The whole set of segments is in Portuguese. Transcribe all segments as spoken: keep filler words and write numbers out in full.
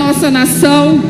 nossa nação.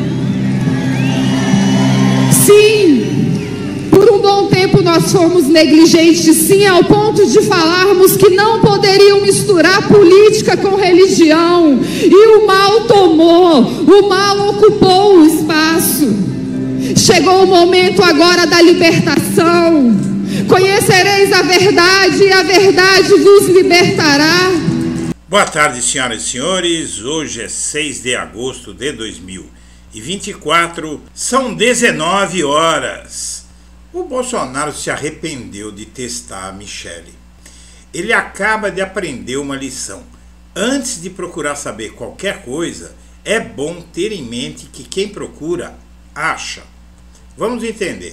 Sim, por um bom tempo nós fomos negligentes, sim, ao ponto de falarmos que não poderiam misturar política com religião. E o mal tomou, o mal ocupou o espaço. Chegou o momento agora da libertação. Conhecereis a verdade e a verdade vos libertará. Boa tarde, senhoras e senhores. Hoje é seis de agosto de dois mil e vinte e quatro, são dezenove horas. O Bolsonaro se arrependeu de testar a Michele. Ele acaba de aprender uma lição. Antes de procurar saber qualquer coisa, é bom ter em mente que quem procura, acha. Vamos entender.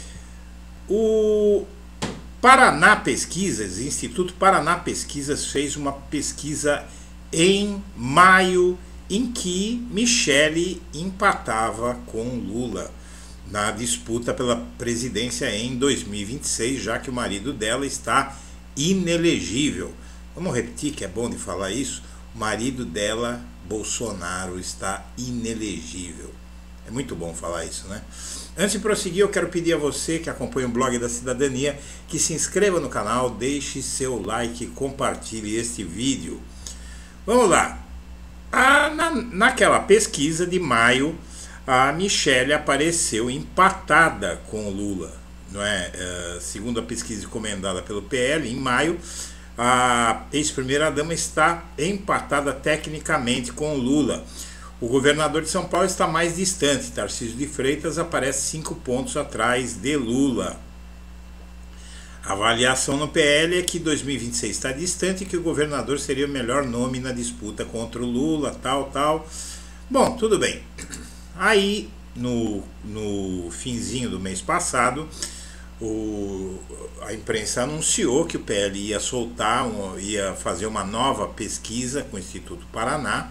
O Paraná Pesquisas, Instituto Paraná Pesquisas, fez uma pesquisa em maio em que Michele empatava com Lula na disputa pela presidência em dois mil e vinte e seis, já que o marido dela está inelegível. Vamos repetir que é bom de falar isso? O marido dela, Bolsonaro, está inelegível. É muito bom falar isso, né? Antes de prosseguir, eu quero pedir a você que acompanha o Blog da Cidadania que se inscreva no canal, deixe seu like e compartilhe este vídeo. Vamos lá. Ah, na, naquela pesquisa de maio, a Michele apareceu empatada com o Lula, não é? Uh, segundo a pesquisa encomendada pelo P L, em maio, a ex-primeira-dama está empatada tecnicamente com o Lula. O governador de São Paulo está mais distante. Tarcísio de Freitas aparece cinco pontos atrás de Lula. A avaliação no P L é que dois mil e vinte e seis está distante e que o governador seria o melhor nome na disputa contra o Lula, tal, tal. Bom, tudo bem. Aí, no, no finzinho do mês passado, o, a imprensa anunciou que o P L ia soltar, um, ia fazer uma nova pesquisa com o Instituto Paraná.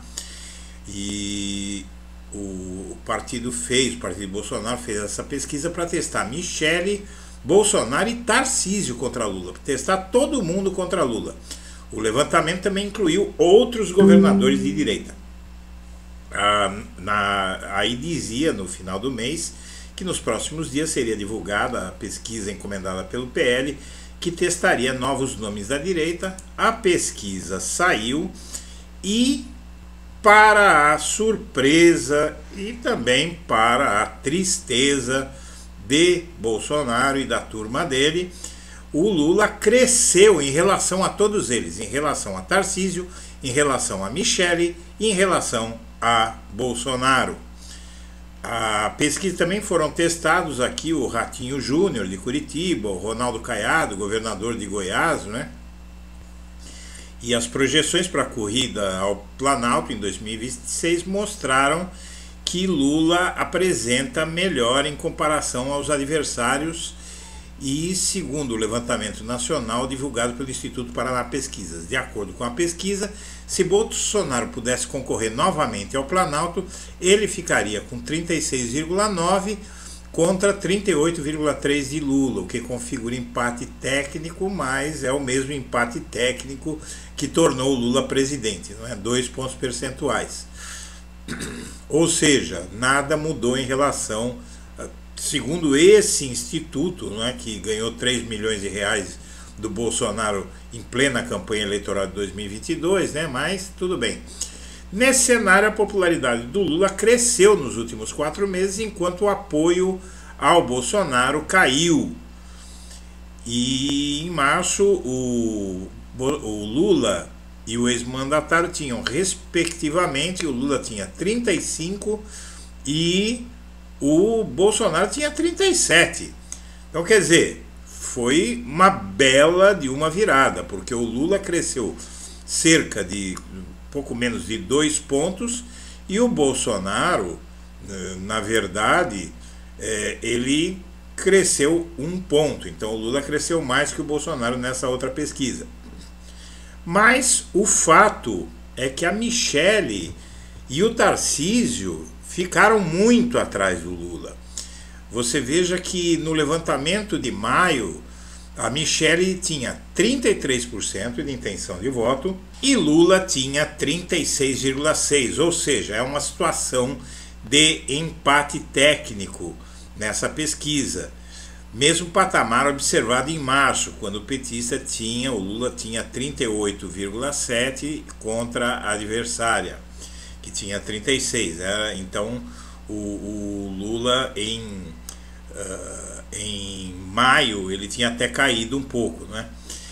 E o partido fez, o partido Bolsonaro fez essa pesquisa para testar Michele, Bolsonaro e Tarcísio contra Lula, para testar todo mundo contra Lula. O levantamento também incluiu outros governadores de direita. Ah, na, aí dizia no final do mês que nos próximos dias seria divulgada a pesquisa encomendada pelo P L, que testaria novos nomes da direita. A pesquisa saiu e, para a surpresa e também para a tristeza de Bolsonaro e da turma dele, o Lula cresceu em relação a todos eles, em relação a Tarcísio, em relação a Michele e em relação a Bolsonaro. A pesquisa também foram testados aqui o Ratinho Júnior de Curitiba, o Ronaldo Caiado, governador de Goiás, né? E as projeções para a corrida ao Planalto em dois mil e vinte e seis mostraram que Lula apresenta melhor em comparação aos adversários e, segundo o levantamento nacional divulgado pelo Instituto Paraná Pesquisas. De acordo com a pesquisa, se Bolsonaro pudesse concorrer novamente ao Planalto, ele ficaria com trinta e seis vírgula nove por cento contra trinta e oito vírgula três por cento de Lula, o que configura empate técnico, mas é o mesmo empate técnico que tornou o Lula presidente, não é? Dois pontos percentuais. Ou seja, nada mudou em relação, segundo esse instituto, não é, que ganhou três milhões de reais do Bolsonaro em plena campanha eleitoral de dois mil e vinte e dois, né? Mas tudo bem. Nesse cenário, a popularidade do Lula cresceu nos últimos quatro meses, enquanto o apoio ao Bolsonaro caiu. E em março, o, o Lula e o ex-mandatário tinham, respectivamente, o Lula tinha trinta e cinco e o Bolsonaro tinha trinta e sete. Então, quer dizer, foi uma bela de uma virada, porque o Lula cresceu cerca de pouco menos de dois pontos, e o Bolsonaro, na verdade, é, ele cresceu um ponto. Então o Lula cresceu mais que o Bolsonaro nessa outra pesquisa. Mas o fato é que a Michele e o Tarcísio ficaram muito atrás do Lula. Você veja que no levantamento de maio, A Michelle tinha trinta e três por cento de intenção de voto e Lula tinha trinta e seis vírgula seis por cento, ou seja, é uma situação de empate técnico nessa pesquisa. Mesmo patamar observado em março, quando o petista tinha, o Lula tinha trinta e oito vírgula sete por cento contra a adversária, que tinha trinta e seis por cento. Né? Então, o, o Lula em... Uh, em maio ele tinha até caído um pouco, né?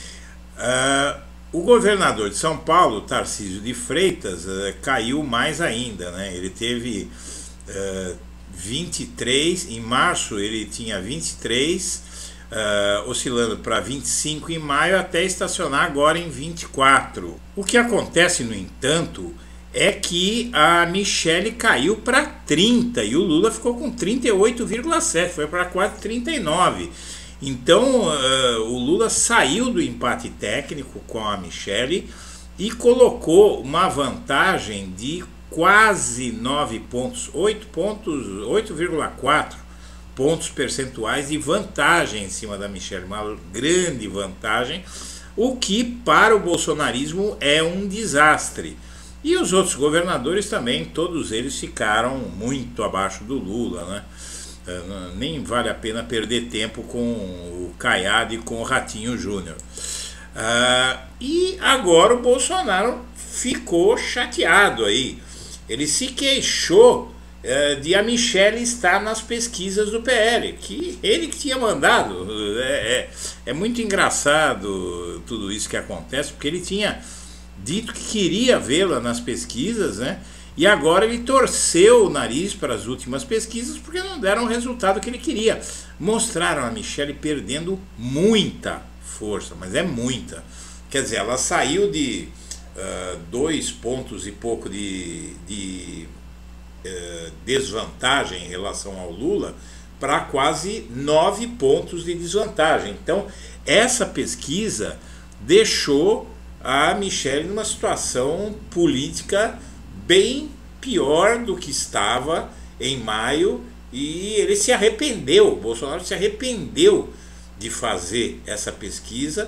Uh, o governador de São Paulo, Tarcísio de Freitas, uh, caiu mais ainda, né? Ele teve uh, vinte e três, em março ele tinha vinte e três, uh, oscilando para vinte e cinco em maio, até estacionar agora em vinte e quatro. O que acontece, no entanto, é que a Michelle caiu para trinta e o Lula ficou com trinta e oito vírgula sete, foi para quase trinta e nove. Então uh, o Lula saiu do empate técnico com a Michelle e colocou uma vantagem de quase nove pontos, oito pontos, oito vírgula quatro pontos percentuais de vantagem em cima da Michelle, uma grande vantagem, o que para o bolsonarismo é um desastre. E os outros governadores também, todos eles ficaram muito abaixo do Lula, né? Uh, nem vale a pena perder tempo com o Caiado e com o Ratinho Júnior. Uh, e agora o Bolsonaro ficou chateado aí. Ele se queixou uh, de a Michelle estar nas pesquisas do P L, que ele que tinha mandado. É, é, é muito engraçado tudo isso que acontece, porque ele tinha dito que queria vê-la nas pesquisas, né? E agora ele torceu o nariz para as últimas pesquisas porque não deram o resultado que ele queria. Mostraram a Michelle perdendo muita força, mas é muita. Quer dizer, ela saiu de uh, dois pontos e pouco de, de uh, desvantagem em relação ao Lula para quase nove pontos de desvantagem. Então, essa pesquisa deixou a Michelle numa situação política bem pior do que estava em maio, e ele se arrependeu, o Bolsonaro se arrependeu de fazer essa pesquisa,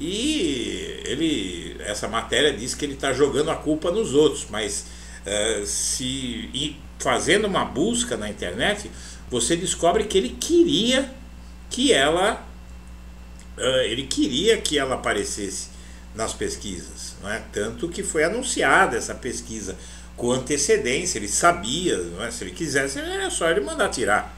e ele, essa matéria diz que ele está jogando a culpa nos outros, mas uh, se e fazendo uma busca na internet, você descobre que ele queria que ela uh, ele queria que ela aparecesse nas pesquisas, não é? Tanto que foi anunciada essa pesquisa com antecedência, ele sabia, não é? Se ele quisesse, era só ele mandar tirar.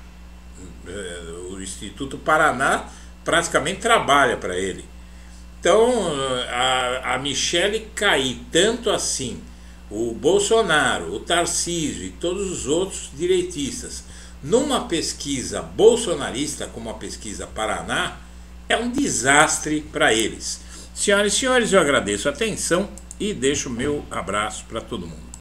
O Instituto Paraná praticamente trabalha para ele. Então, a, a Michelle cair tanto assim, o Bolsonaro, o Tarcísio e todos os outros direitistas, numa pesquisa bolsonarista como a pesquisa Paraná, é um desastre para eles. Senhoras e senhores, eu agradeço a atenção e deixo o meu abraço para todo mundo.